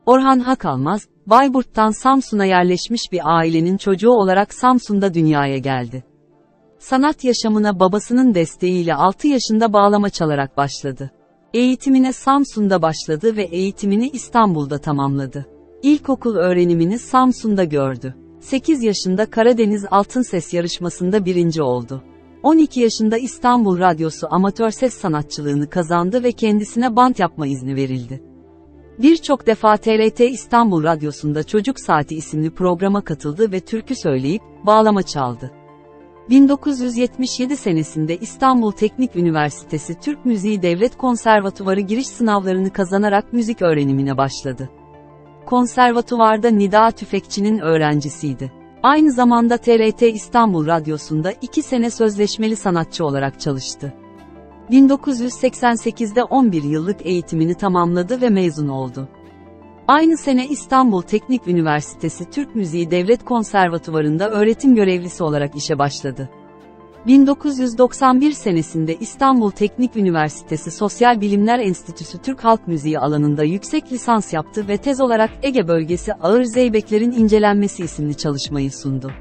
Orhan Hakalmaz, Bayburt'tan Samsun'a yerleşmiş bir ailenin çocuğu olarak Samsun'da dünyaya geldi. Sanat yaşamına babasının desteğiyle 6 yaşında bağlama çalarak başladı. Eğitimine Samsun'da başladı ve eğitimini İstanbul'da tamamladı. İlkokul öğrenimini Samsun'da gördü. 8 yaşında Karadeniz Altın Ses yarışmasında birinci oldu. 12 yaşında İstanbul Radyosu amatör ses sanatçılığını kazandı ve kendisine band yapma izni verildi. Birçok defa TRT İstanbul Radyosu'nda Çocuk Saati isimli programa katıldı ve türkü söyleyip, bağlama çaldı. 1977 senesinde İstanbul Teknik Üniversitesi Türk Müziği Devlet Konservatuvarı giriş sınavlarını kazanarak müzik öğrenimine başladı. Konservatuvarda Nida Tüfekçi'nin öğrencisiydi. Aynı zamanda TRT İstanbul Radyosu'nda 2 sene sözleşmeli sanatçı olarak çalıştı. 1988'de 11 yıllık eğitimini tamamladı ve mezun oldu. Aynı sene İstanbul Teknik Üniversitesi Türk Müziği Devlet Konservatuvarı'nda öğretim görevlisi olarak işe başladı. 1991 senesinde İstanbul Teknik Üniversitesi Sosyal Bilimler Enstitüsü Türk Halk Müziği alanında yüksek lisans yaptı ve tez olarak Ege Bölgesi Ağır Zeybeklerin İncelenmesi isimli çalışmayı sundu.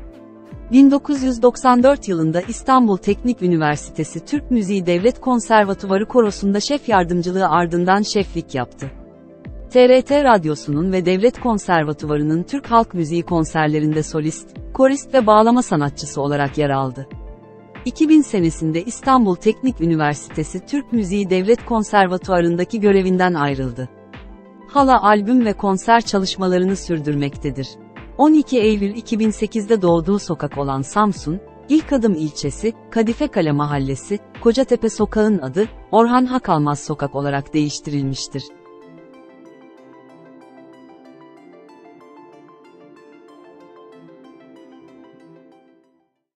1994 yılında İstanbul Teknik Üniversitesi Türk Müziği Devlet Konservatuvarı Korosu'nda şef yardımcılığı ardından şeflik yaptı. TRT Radyosu'nun ve Devlet Konservatuvarı'nın Türk Halk Müziği konserlerinde solist, korist ve bağlama sanatçısı olarak yer aldı. 2000 senesinde İstanbul Teknik Üniversitesi Türk Müziği Devlet Konservatuvarı'ndaki görevinden ayrıldı. Hala albüm ve konser çalışmalarını sürdürmektedir. 12 Eylül 2008'de doğduğu sokak olan Samsun, İlkadım ilçesi, Kadifekale Mahallesi, Kocatepe Sokağı'nın adı, Orhan Hakalmaz Sokak olarak değiştirilmiştir.